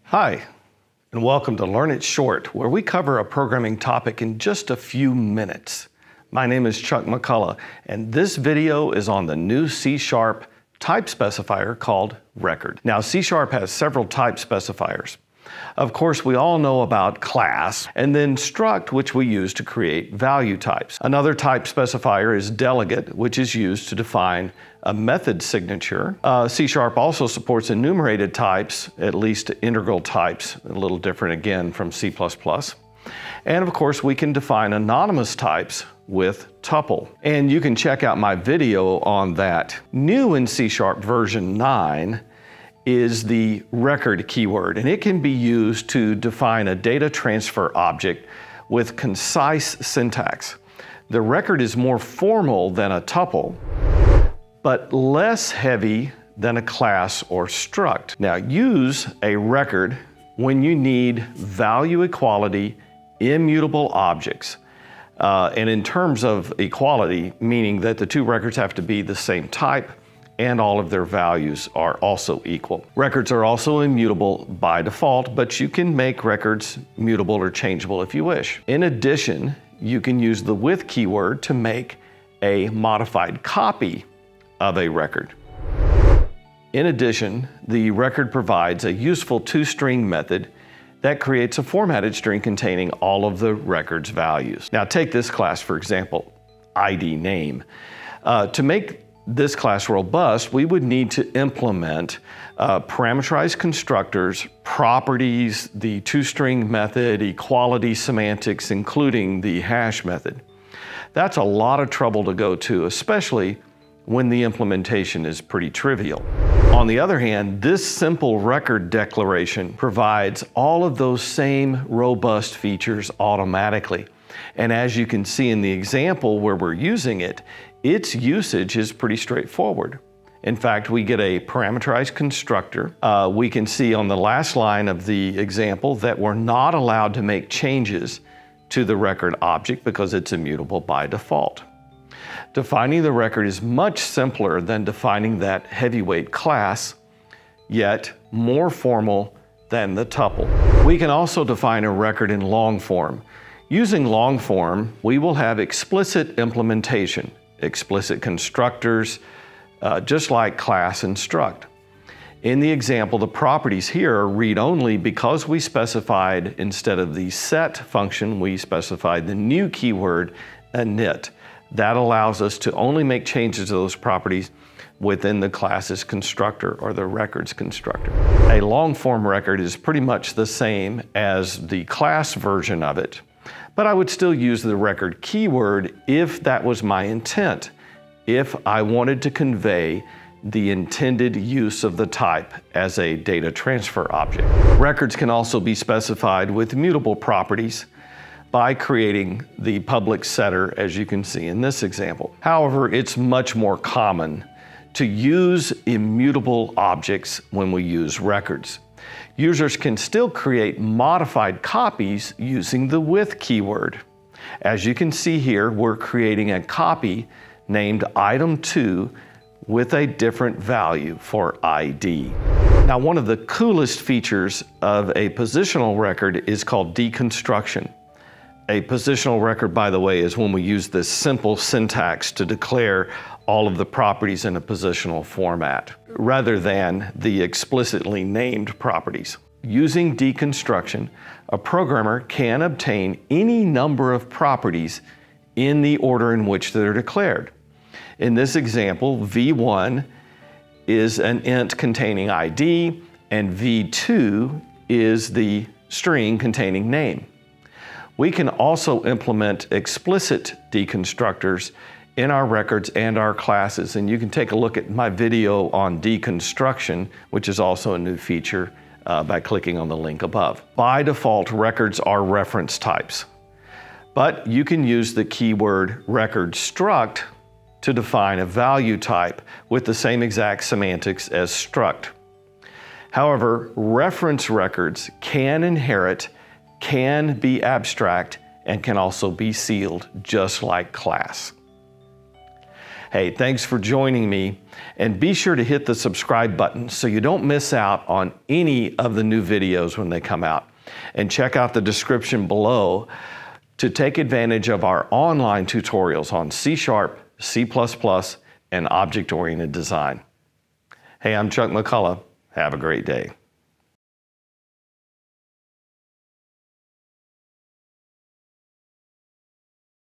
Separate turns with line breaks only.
Hi, and welcome to Learn It Short, where we cover a programming topic in just a few minutes. My name is Chuck McCullough, and this video is on the new C# type specifier called record. Now, C# has several type specifiers. Of course, we all know about class, and then struct, which we use to create value types. Another type specifier is delegate, which is used to define a method signature. C# also supports enumerated types, at least integral types, a little different again from C++. And of course, we can define anonymous types with tuple. And you can check out my video on that. New in C# version 9 is the record keyword, and it can be used to define a data transfer object with concise syntax. The record is more formal than a tuple, but less heavy than a class or struct. Now, use a record when you need value equality, immutable objects. And in terms of equality, meaning that the two records have to be the same type and all of their values are also equal. Records are also immutable by default, but you can make records mutable or changeable if you wish. In addition, you can use the with keyword to make a modified copy of a record. In addition, the record provides a useful two-string method that creates a formatted string containing all of the record's values. Now take this class, for example, ID name. To make this class robust, we would need to implement parameterized constructors, properties, the two-string method, equality semantics, including the hash method. That's a lot of trouble to go to, especially when the implementation is pretty trivial. On the other hand, this simple record declaration provides all of those same robust features automatically. And as you can see in the example where we're using it, its usage is pretty straightforward. In fact, we get a parameterized constructor. We can see on the last line of the example that we're not allowed to make changes to the record object because it's immutable by default. Defining the record is much simpler than defining that heavyweight class, yet more formal than the tuple. We can also define a record in long form. Using long form, we will have explicit implementation, explicit constructors, just like class and struct. In the example, the properties here are read-only because we specified, instead of the set function, we specified the new keyword init. That allows us to only make changes to those properties within the class's constructor or the record's constructor. A long-form record is pretty much the same as the class version of it, but I would still use the record keyword if that was my intent, if I wanted to convey the intended use of the type as a data transfer object. Records can also be specified with mutable properties by creating the public setter, as you can see in this example. However, it's much more common to use immutable objects when we use records. Users can still create modified copies using the with keyword. As you can see here, we're creating a copy named item2 with a different value for ID. Now, one of the coolest features of a positional record is called deconstruction. A positional record, by the way, is when we use this simple syntax to declare all of the properties in a positional format, rather than the explicitly named properties. Using deconstruction, a programmer can obtain any number of properties in the order in which they're declared. In this example, V1 is an int containing ID, and V2 is the string containing name. We can also implement explicit deconstructors in our records and our classes, and you can take a look at my video on deconstruction, which is also a new feature, by clicking on the link above. By default, records are reference types, but you can use the keyword record struct to define a value type with the same exact semantics as struct. However, reference records can inherit, can be abstract, and can also be sealed, just like class. Hey, thanks for joining me, and be sure to hit the subscribe button so you don't miss out on any of the new videos when they come out. And check out the description below to take advantage of our online tutorials on C#, C++, and object-oriented design. Hey, I'm Chuck McCullough. Have a great day.